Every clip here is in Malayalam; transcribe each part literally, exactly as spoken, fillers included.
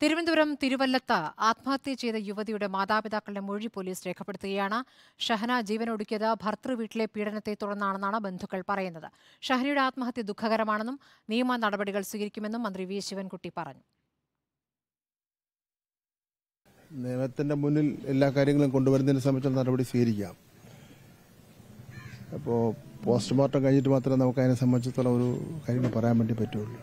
തിരുവനന്തപുരം തിരുവല്ലത്ത് ആത്മഹത്യ ചെയ്ത യുവതിയുടെ മാതാപിതാക്കളുടെ മൊഴി പോലീസ് രേഖപ്പെടുത്തുകയാണ്. ഷഹന ജീവനൊടുക്കിയത് ഭർതൃവീട്ടിലെ പീഡനത്തെ തുടർന്നാണെന്നാണ് ബന്ധുക്കൾ പറയുന്നത്. ഷഹനയുടെ ആത്മഹത്യ ദുഃഖകരമാണെന്നും നിയമ നടപടികൾ സ്വീകരിക്കുമെന്നും മന്ത്രി വി ശിവൻകുട്ടി പറഞ്ഞു. നിയമത്തിന്റെ മുന്നിൽ എല്ലാ കാര്യങ്ങളും കൊണ്ടുവരുന്നതിനെ സംബന്ധിച്ചുള്ള നടപടി സ്വീകരിക്കാം. അപ്പോൾ പോസ്റ്റ്മോർട്ടം കഴിഞ്ഞിട്ട് മാത്രമേ നമുക്ക് അതിനെ സംബന്ധിച്ചിടത്തോളം ഒരു കാര്യങ്ങൾ പറയാൻ വേണ്ടി പറ്റുള്ളൂ.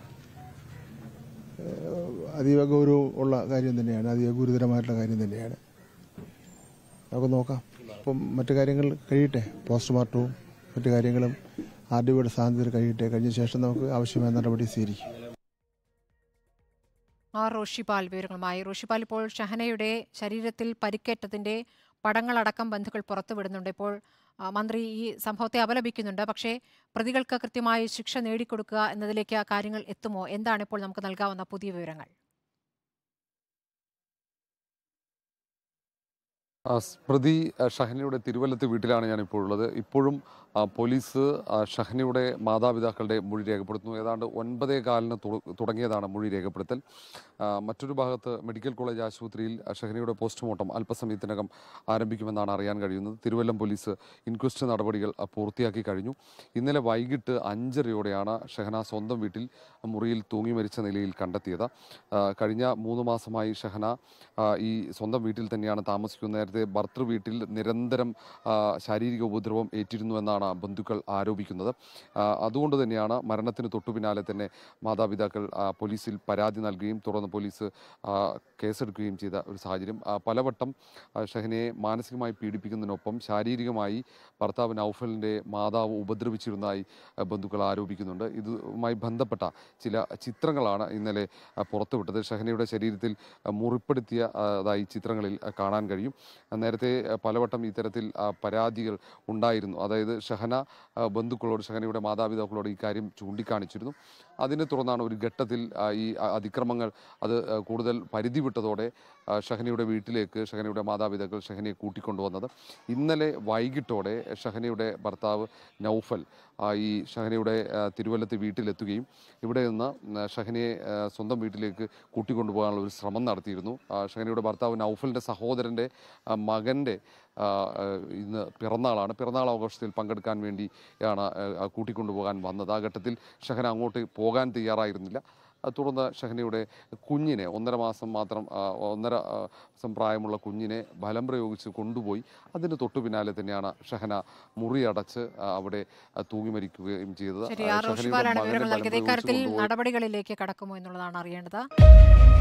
അതീവ ഗൗരവമുള്ള കാര്യം തന്നെയാണ്, അതീവ ഗുരുതരമായിട്ടുള്ള കാര്യം തന്നെയാണ്. നമുക്ക് നോക്കാം. അപ്പം മറ്റു കാര്യങ്ങൾ കഴിയട്ടെ, പോസ്റ്റ്മോർട്ടവും മറ്റു കാര്യങ്ങളും ആർ ഡി ഒയുടെ സാന്നിധ്യത്തിൽ കഴിയട്ടെ. കഴിഞ്ഞ ശേഷം നമുക്ക് ആവശ്യമായ നടപടി സ്വീകരിക്കും. ആർ റോഷിപാൽ വിവരങ്ങളുമായി. റോഷിപാൽ, ഇപ്പോൾ ഷഹനയുടെ ശരീരത്തിൽ പരിക്കേറ്റതിന്റെ പടങ്ങളടക്കം ബന്ധുക്കൾ പുറത്തുവിടുന്നുണ്ട്. ഇപ്പോൾ മന്ത്രി ഈ സംഭവത്തെ അപലപിക്കുന്നുണ്ട്. പക്ഷേ പ്രതികൾക്ക് കൃത്യമായി ശിക്ഷ നേടിക്കൊടുക്കുക എന്നതിലേക്ക് കാര്യങ്ങൾ എത്തുമോ? എന്താണ് ഇപ്പോൾ നമുക്ക് നൽകാവുന്ന പുതിയ വിവരങ്ങൾ? പ്രതി ഷഹനയുടെ തിരുവല്ലത്ത് വീട്ടിലാണ് ഞാനിപ്പോൾ ഉള്ളത്. ഇപ്പോഴും പോലീസ് ഷഹനയുടെ മാതാപിതാക്കളുടെ മൊഴി രേഖപ്പെടുത്തുന്നു. ഏതാണ്ട് ഒൻപതേ കാലിന് തുടങ്ങിയതാണ് മൊഴി രേഖപ്പെടുത്തൽ. മറ്റൊരു ഭാഗത്ത് മെഡിക്കൽ കോളേജ് ആശുപത്രിയിൽ ഷഹനയുടെ പോസ്റ്റ്മോർട്ടം അല്പസമയത്തിനകം ആരംഭിക്കുമെന്നാണ് അറിയാൻ കഴിയുന്നത്. തിരുവല്ലം പോലീസ് ഇൻക്വസ്റ്റ് നടപടികൾ പൂർത്തിയാക്കി കഴിഞ്ഞു. ഇന്നലെ വൈകിട്ട് അഞ്ചരയോടെയാണ് ഷഹന സ്വന്തം വീട്ടിൽ മുറിയിൽ തൂങ്ങി മരിച്ച നിലയിൽ കണ്ടെത്തിയത്. കഴിഞ്ഞ മൂന്ന് മാസമായി ഷഹന ഈ സ്വന്തം വീട്ടിൽ തന്നെയാണ് താമസിക്കുന്നത്. നേരത്തെ ഭർതൃ വീട്ടിൽ നിരന്തരം ശാരീരിക ഉപദ്രവം ഏറ്റിരുന്നു എന്നാണ് ബന്ധുക്കൾ ആരോപിക്കുന്നത്. അതുകൊണ്ട് തന്നെയാണ് മരണത്തിന് തൊട്ടു പിന്നാലെ തന്നെ മാതാപിതാക്കൾ പോലീസിൽ പരാതി നൽകുകയും തുടർന്ന് പോലീസ് കേസെടുക്കുകയും ചെയ്ത ഒരു സാഹചര്യം. പലവട്ടം ഷഹനയെ മാനസികമായി പീഡിപ്പിക്കുന്നതിനൊപ്പം ശാരീരികമായി ഭർത്താവ് നൌഫലിൻ്റെ മാതാവ് ഉപദ്രവിച്ചിരുന്നതായി ബന്ധുക്കൾ ആരോപിക്കുന്നുണ്ട്. ഇതുമായി ബന്ധപ്പെട്ട ചില ചിത്രങ്ങളാണ് ഇന്നലെ പുറത്തുവിട്ടത്. ഷഹനയുടെ ശരീരത്തിൽ മുറിപ്പെടുത്തിയതായി ചിത്രങ്ങളിൽ കാണാൻ കഴിയും. നേരത്തെ പലവട്ടം ഇത്തരത്തിൽ പരാതികൾ ഉണ്ടായിരുന്നു. അതായത് ഷഹന ബന്ധുക്കളോട്, ഷഹനയുടെ മാതാപിതാക്കളോട് ഈ കാര്യം ചൂണ്ടിക്കാണിച്ചിരുന്നു. അതിനെ തുടർന്നാണ് ഒരു ഘട്ടത്തിൽ ഈ അതിക്രമങ്ങൾ അത് കൂടുതൽ പരിധി വിട്ടതോടെ ഷഹനയുടെ വീട്ടിലേക്ക് ഷഹനയുടെ മാതാപിതാക്കൾ ഷഹനയെ കൂട്ടിക്കൊണ്ടുവന്നത്. ഇന്നലെ വൈകിട്ടോടെ ഷഹനയുടെ ഭർത്താവ് നൌഫൽ ഈ ഷഹനയുടെ തിരുവല്ലത്ത് വീട്ടിലെത്തുകയും ഇവിടെ നിന്ന് ഷഹനയെ സ്വന്തം വീട്ടിലേക്ക് കൂട്ടിക്കൊണ്ടുപോകാനുള്ള ഒരു ശ്രമം നടത്തിയിരുന്നു. ഷഹനയുടെ ഭർത്താവ് നൌഫലിൻ്റെ സഹോദരൻ്റെ മകൻ്റെ ഇന്ന് പിറന്നാളാണ്. പിറന്നാൾ ആഘോഷത്തിൽ പങ്കെടുക്കാൻ വേണ്ടിയാണ് കൂട്ടിക്കൊണ്ടുപോകാൻ വന്നത്. ആ ഘട്ടത്തിൽ ഷഹന അങ്ങോട്ട് പോകാൻ തയ്യാറായിരുന്നില്ല. തുടർന്ന് ഷഹനയുടെ കുഞ്ഞിനെ, ഒന്നര മാസം മാത്രം ഒന്നര മാസം പ്രായമുള്ള കുഞ്ഞിനെ ബലം പ്രയോഗിച്ച് കൊണ്ടുപോയി. അതിന് തൊട്ടു പിന്നാലെ തന്നെയാണ് ഷഹന മുറിയടച്ച് അവിടെ തൂങ്ങി മരിക്കുകയും ചെയ്തത്. നടപടികളിലേക്ക് കടക്കുമോ എന്നുള്ളതാണ് അറിയേണ്ടത്.